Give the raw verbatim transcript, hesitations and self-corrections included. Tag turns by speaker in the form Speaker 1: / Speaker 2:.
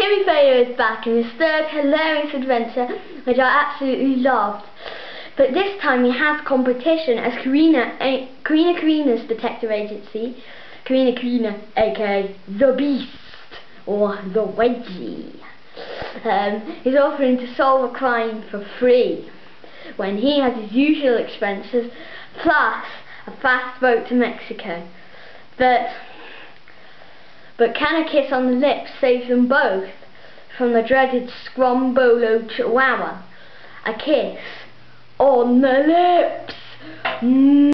Speaker 1: Timmy is back in his third hilarious adventure, which I absolutely loved. But this time he has competition as Karina, a, Karina Karina's detective agency, Karina Karina, aka The Beast, or The Wedgie, um, is offering to solve a crime for free, when he has his usual expenses, plus a fast boat to Mexico. But, but can a kiss on the lips save them both from the dreaded Scrombolo Chihuahua? A kiss on the lips! Mm.